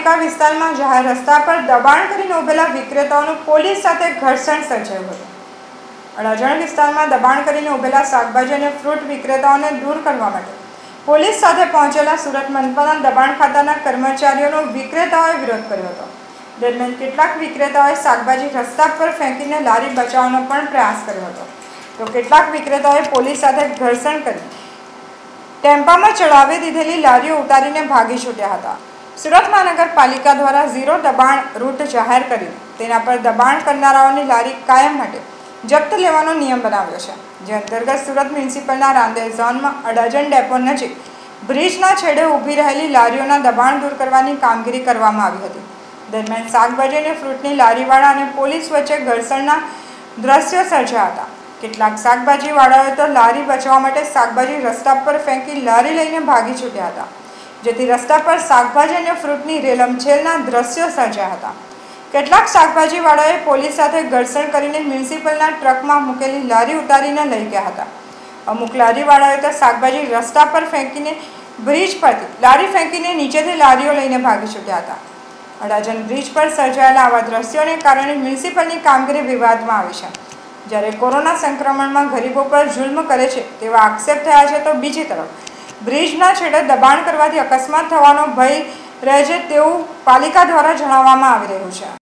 પાલિકા વિસ્તારમાં જાહેર રસ્તા પર દબાણ કરીને ઉભેલા વિક્રેતાઓનું પોલીસ સાથે ઘર્ષણ સર્જાયું હતું। અડાજણ વિસ્તારમાં દબાણ કરીને ઉભેલા શાકભાજી અને ફ્રૂટ વિક્રેતાઓને દૂર કરવા માટે પોલીસ સાથે પહોંચેલા સુરત મનપાના દબાણ ખાતાના કર્મચારીઓનો વિક્રેતાઓએ વિરોધ કર્યો હતો। દરમિયાન કેટલાક વિક્રેતાઓએ શાકભાજી રસ્તા પર ફેંકીને લારી બચાવવાનો પણ પ્રયાસ કર્યો હતો, તો કેટલાક વિક્રેતાઓએ પોલીસ સાથે ઘર્ષણ કરી ટેમ્પામાં ચડાવી દીધેલી લારીઓ ઉતારીને ભાગી છૂટ્યા હતા। સુરત મહાનગરપાલિકા દ્વારા ઝીરો દબાણ રૂટ જાહેર કરીને તેના પર દબાણ કરનારાઓની લારી કાયમ માટે જપ્ત લેવાનો નિયમ બનાવ્યો છે, જે અંતર્ગત સુરત મ્યુનિસિપલના રાંદેર ઝોનમાં અડાજણ ડેપો નજીક બ્રિજના છેડે ઊભી રહેલી લારીઓના દબાણ દૂર કરવાની કામગીરી કરવામાં આવી હતી। દરમિયાન શાકભાજી અને ફ્રૂટની લારીવાળા અને પોલીસ વચ્ચે ઘર્ષણના દ્રશ્યો સર્જાયા હતા। કેટલાક શાકભાજીવાળાઓએ તો લારી બચાવવા માટે શાકભાજી રસ્તા પર ફેંકી લારી લઈને ભાગી છૂટ્યા હતા, જેથી રસ્તા પર શાકભાજી અને ફ્રૂટની રેલમછેલના દ્રશ્યો સર્જાયા હતા। કેટલાક શાકભાજીવાળાઓએ પોલીસ સાથે ઘર્ષણ કરીને મ્યુનિસિપલના ટ્રકમાં મૂકેલી લારી ઉતારીને લઈ ગયા હતા। અમુક લારીવાળાઓએ તો શાકભાજી રસ્તા પર ફેંકીને બ્રિજ પરથી લારી ફેંકીને નીચેથી લારીઓ લઈને ભાગી છૂટ્યા હતા। અડાજણ બ્રિજ પર સર્જાયેલા આવા દ્રશ્યોને કારણે મ્યુનિસિપલની કામગીરી વિવાદમાં આવી છે। જ્યારે કોરોના સંક્રમણમાં ગરીબો પર જુલ્મ કરે છે તેવા આક્ષેપ થયા છે, તો બીજી તરફ બ્રિજના છેડે દબાણ કરવાથી અકસ્માત થવાનો ભય રહે છે તેવું પાલિકા દ્વારા જણાવવામાં આવી રહ્યું છે।